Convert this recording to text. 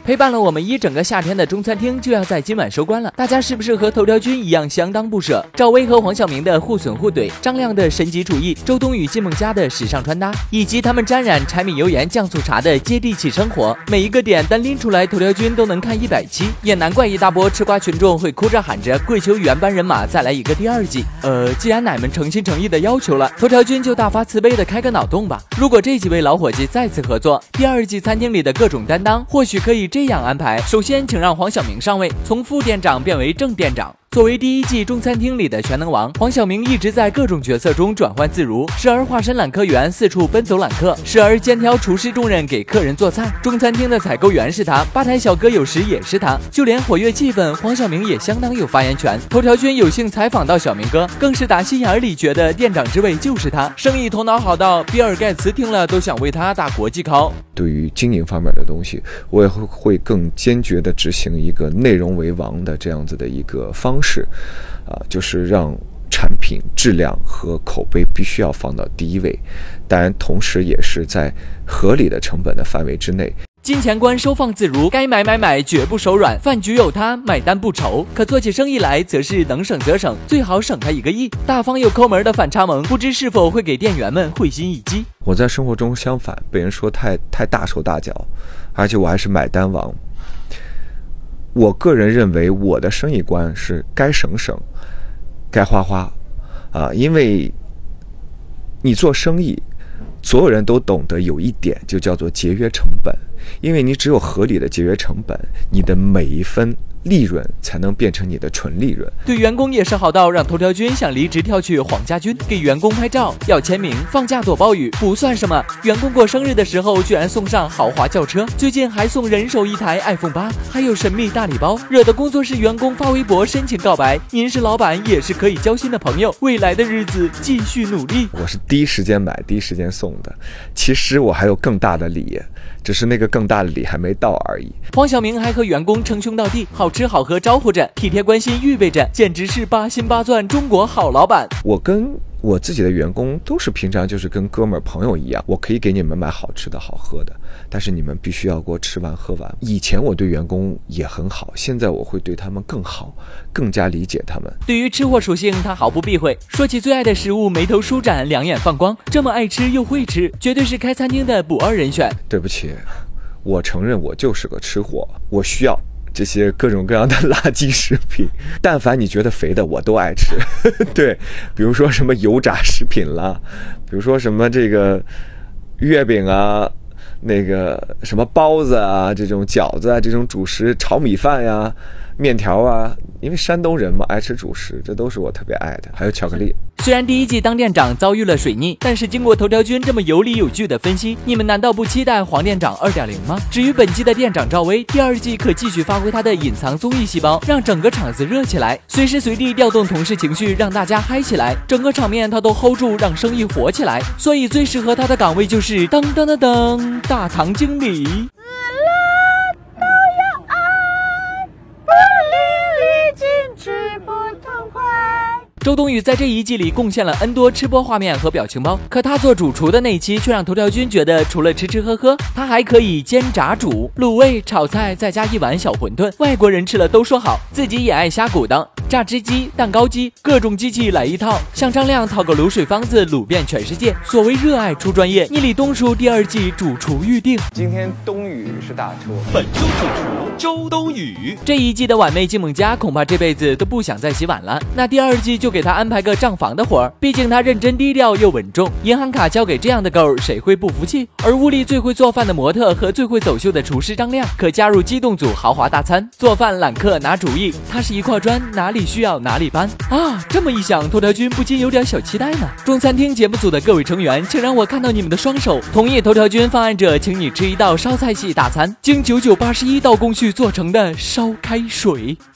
陪伴了我们一整个夏天的中餐厅就要在今晚收官了，大家是不是和头条君一样相当不舍？赵薇和黄晓明的互损互怼，张亮的神级厨艺，周冬雨金梦家的时尚穿搭，以及他们沾染柴米油盐酱醋茶的接地气生活，每一个点单拎出来，头条君都能看100期，也难怪一大波吃瓜群众会哭着喊着跪求原班人马再来一个第2季。既然奶们诚心诚意的要求了，头条君就大发慈悲的开个脑洞吧。如果这几位老伙计再次合作，第2季餐厅里的各种担当或许可以这样安排：首先，请让黄晓明上位，从副店长变为正店长。作为第1季中餐厅里的全能王，黄晓明一直在各种角色中转换自如，时而化身揽客员四处奔走揽客，时而肩挑厨师重任给客人做菜。中餐厅的采购员是他，吧台小哥有时也是他，就连活跃气氛，黄晓明也相当有发言权。头条君有幸采访到小明哥，更是打心眼里觉得店长之位就是他，生意头脑好到比尔盖茨听了都想为他打国际 call。 对于经营方面的东西，我也会更坚决地执行一个内容为王的这样子的一个方式，就是让产品质量和口碑必须要放到第1位，当然同时也是在合理的成本的范围之内。 金钱观收放自如，该买绝不手软，饭局有他，买单不愁。可做起生意来则是能省则省，最好省他1个亿。大方又抠门的反差萌，不知是否会给店员们会心一击。 我在生活中相反，被人说太大手大脚，而且我还是买单王。我个人认为我的生意观是该省省，该花花，因为你做生意，所有人都懂得有一点，就叫做节约成本。因为你只有合理的节约成本，你的每一分利润才能变成你的纯利润。 对员工也是好到让头条君想离职跳去黄家军，给员工拍照要签名，放假躲暴雨不算什么。员工过生日的时候居然送上豪华轿车，最近还送人手1台 iPhone 8，还有神秘大礼包，惹得工作室员工发微博申请告白。您是老板，也是可以交心的朋友，未来的日子继续努力。 我是第一时间买，第一时间送的。其实我还有更大的礼，只是那个更大的礼还没到而已。 黄晓明还和员工称兄道弟，好吃好喝招呼着，体贴关心预备着，简直是8心8钻中国好老板。 我跟我自己的员工都是平常就是跟哥们儿朋友一样，我可以给你们买好吃的好喝的，但是你们必须要给我吃完喝完。以前我对员工也很好，现在我会对他们更好，更加理解他们。 对于吃货属性他毫不避讳，说起最爱的食物眉头舒展，两眼放光，这么爱吃又会吃，绝对是开餐厅的不二人选。 对不起，我承认我就是个吃货，我需要这些各种各样的垃圾食品，但凡你觉得肥的我都爱吃对，比如说什么油炸食品啦，比如说什么这个月饼啊，那个什么包子啊，这种饺子啊，这种主食，炒米饭呀，面条啊，因为山东人嘛，爱吃主食，这都是我特别爱的。还有巧克力。 虽然第1季当店长遭遇了水逆，但是经过头条君这么有理有据的分析，你们难道不期待黄店长 2.0 吗？至于本季的店长赵薇，第2季可继续发挥她的隐藏综艺细胞，让整个场子热起来，随时随地调动同事情绪，让大家嗨起来，整个场面她都 hold 住，让生意火起来。所以最适合她的岗位就是当大堂经理。周冬雨在这1季里贡献了 N 多吃播画面和表情包，可她做主厨的那一期却让头条君觉得除了吃吃喝喝，她还可以煎炸煮、卤味、炒菜，再加1碗小馄饨。外国人吃了都说好，自己也爱瞎鼓捣，榨汁机、蛋糕机，各种机器来一套，向张亮讨个卤水方子，卤遍全世界。所谓热爱出专业，逆里东叔第2季主厨预定。 今天冬雨是大厨， 本周主厨周冬雨。 这1季的碗妹金梦家恐怕这辈子都不想再洗碗了，那第2季就给他安排个账房的活儿，毕竟他认真低调又稳重，银行卡交给这样的狗，谁会不服气？而屋里最会做饭的模特和最会走秀的厨师张亮，可加入机动组豪华大餐，做饭揽客拿主意，他是一块砖，哪里需要哪里搬啊！这么一想，头条君不禁有点小期待呢。中餐厅节目组的各位成员，请让我看到你们的双手，同意头条君方案者，请你吃一道烧菜系大餐，经9981道工序做成的烧开水。